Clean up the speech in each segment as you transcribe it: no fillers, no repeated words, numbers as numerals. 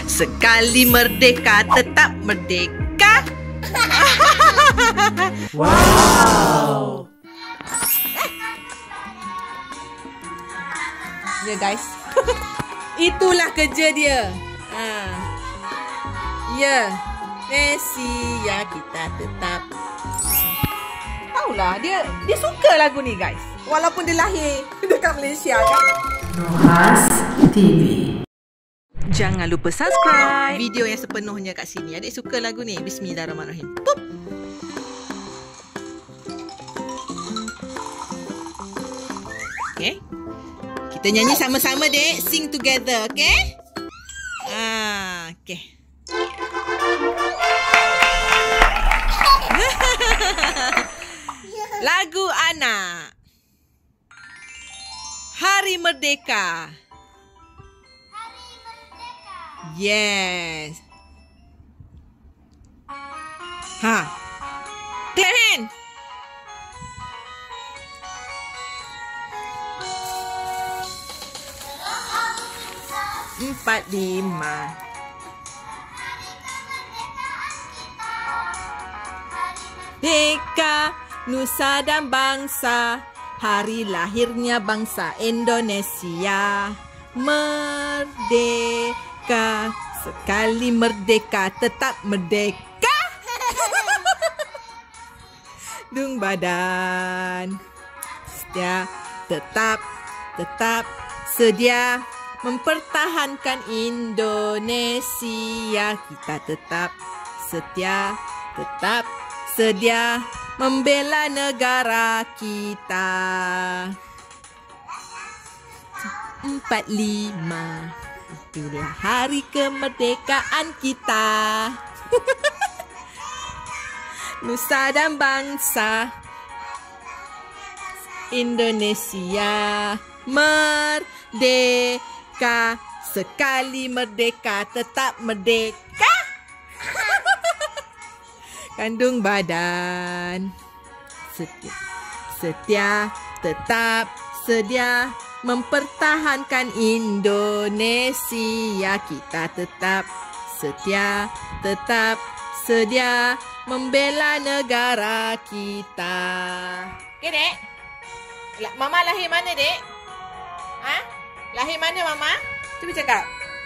Sekali merdeka, tetap merdeka. Wow. Ya guys. Itulah kerja dia. Ya, Messi ya kita tetap. Taulah dia suka lagu ni guys. Walaupun dia lahir dekat Malaysia kan. Rohas TV. Jangan lupa subscribe video yang sepenuhnya kat sini. Adik suka lagu ni. Bismillahirrahmanirrahim. Pup. Okay. Kita nyanyi sama-sama, dek. Sing together, okay? Okay. Lagu anak. Hari Merdeka. Yes. Clap hand. Empat, lima. Merdeka, nusa dan bangsa, hari lahirnya bangsa Indonesia. Merdeka, sekali merdeka, tetap merdeka. Dung badan, setia, tetap sedia mempertahankan Indonesia. Kita tetap setia, tetap sedia membela negara kita. 45, itulah hari kemerdekaan kita. Nusa dan bangsa Indonesia merdeka, sekali merdeka, tetap merdeka. Kandung badan, setia, tetap sedia mempertahankan Indonesia. Kita tetap setia, tetap sedia membela negara kita. Okay, dek? Mama lahir mana, dek? Lahir mana, Mama? Cuba cakap.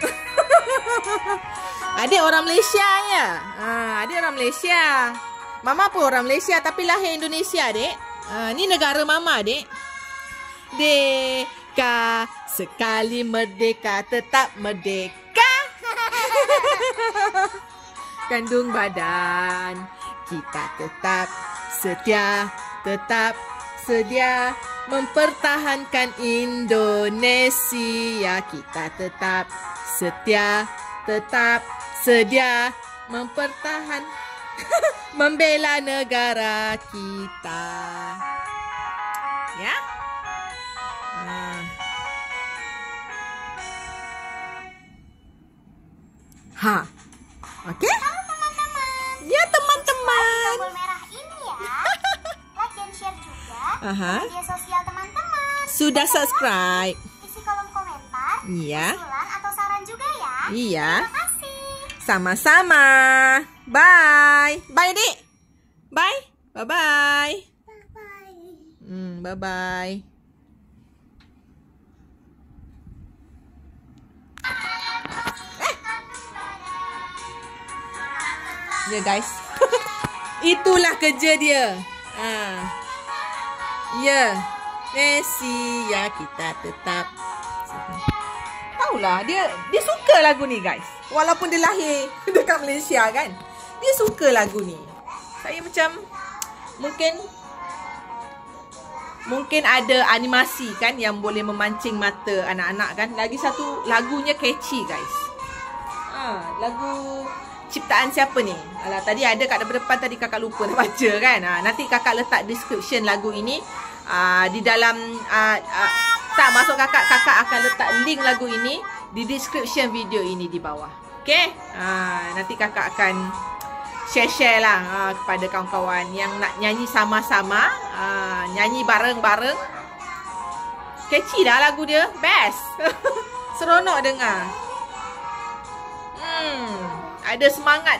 Adik orang Malaysia ya? Adik orang Malaysia. Mama pun orang Malaysia tapi lahir Indonesia, dek. Ni negara Mama, dek. Deka, sekali merdeka, tetap merdeka. Kandung badan, kita tetap setia, tetap sedia mempertahankan Indonesia. Kita tetap setia, tetap sedia mempertahankan membela negara kita. Ya? Oke? Teman-teman. Ya, teman-teman. Tombol merah ini ya. Like dan share juga media sosial teman-teman. Sudah subscribe. Isi kolom komentar. Iya. Usulan atau saran juga ya. Iya. Terima kasih. Sama-sama. Bye. Bye, Dik. Bye. Bye-bye. Bye-bye. Bye-bye. Ya guys. Itulah kerja dia. Ya. Messi ya kita tetap. Taulah dia suka lagu ni guys. Walaupun dia lahir dekat Malaysia kan. Dia suka lagu ni. Saya macam mungkin ada animasi kan yang boleh memancing mata anak-anak kan. Lagi satu lagunya catchy guys. Lagu ciptaan siapa ni? Alah, tadi ada kat depan tadi kakak lupa nak baca kan. Nanti kakak letak description lagu ini di dalam tak masuk kakak akan letak link lagu ini di description video ini di bawah. Okey? Nanti kakak akan share lah kepada kawan-kawan yang nak nyanyi sama-sama, nyanyi bareng-bareng. Catchy dah lagu dia, best. Seronok dengar. Ada semangat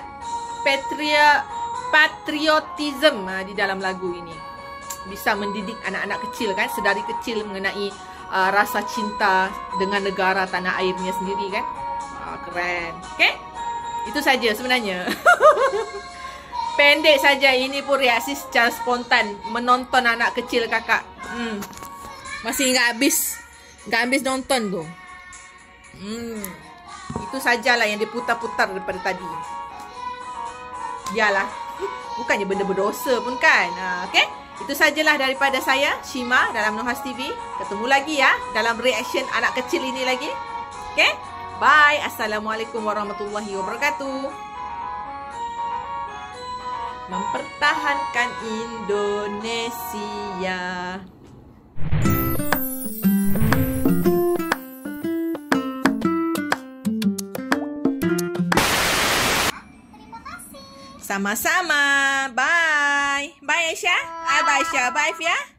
patriotism di dalam lagu ini. Bisa mendidik anak-anak kecil kan, sedari kecil mengenai rasa cinta dengan negara tanah airnya sendiri kan. Keren. Okay? Itu saja sebenarnya. Pendek saja, ini pun reaksi secara spontan menonton anak kecil kakak. Masih nggak habis nonton tu. Itu sajalah yang diputar-putar daripada tadi. Biarlah. Bukannya benda berdosa pun kan. Okay? Itu sajalah daripada saya, Shima, dalam Nuhas TV. Ketemu lagi ya dalam reaction anak kecil ini lagi. Okay? Bye. Assalamualaikum warahmatullahi wabarakatuh. Mempertahankan Indonesia. Sama-sama. Bye. Bye Aisyah. Bye Aisyah. Bye Fia.